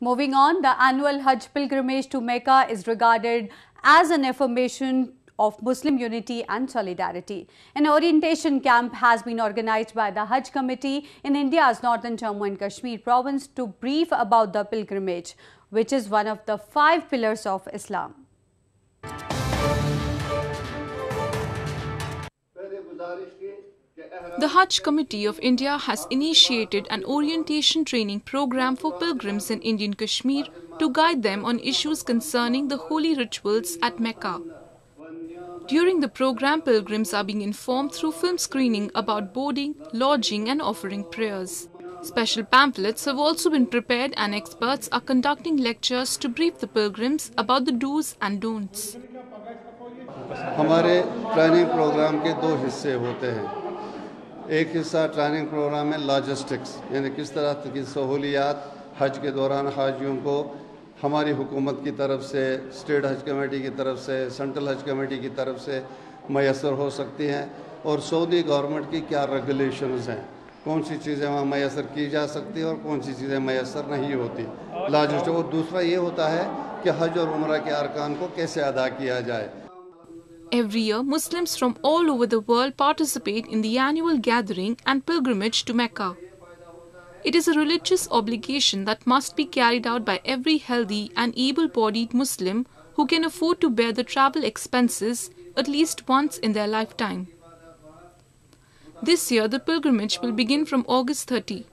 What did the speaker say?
Moving on, the annual Hajj pilgrimage to Mecca is regarded as an affirmation of Muslim unity and solidarity. An orientation camp has been organized by the Haj Committee in India's northern Jammu and Kashmir province to brief about the pilgrimage, which is one of the 5 pillars of Islam. The Haj Committee of India has initiated an orientation training program for pilgrims in Indian Kashmir to guide them on issues concerning the holy rituals at Mecca. During the program, pilgrims are being informed through film screening about boarding, lodging and offering prayers. Special pamphlets have also been prepared and experts are conducting lectures to brief the pilgrims about the do's and don'ts. हमारे training programme के 2 हिस्से होते हैं। एक हिस्सा training programme में logistics, यानी किस तरह की सहूलियात हज के दौरान हाजियों को हमारी हुकूमत की तरफ से, स्टेट हज कमेटी की तरफ से, सेंट्रल हज कमेटी की तरफ से मैसर हो सकती हैं और सऊदी गवर्नमेंट की क्या रेगुलेशंस हैं, कौन सी चीज़ें वहाँ मैसर की जा सकती हैं और कौन सी चीज़ें मैसर नहीं होती लॉजिस्टिक। और दूसरा ये होता है कि हज और उम्रा के अरकान को कैसे अदा किया जाए। Every year, Muslims from all over the world participate in the annual gathering and pilgrimage to Mecca. It is a religious obligation that must be carried out by every healthy and able-bodied Muslim who can afford to bear the travel expenses at least once in their lifetime. This year, the pilgrimage will begin from August 30.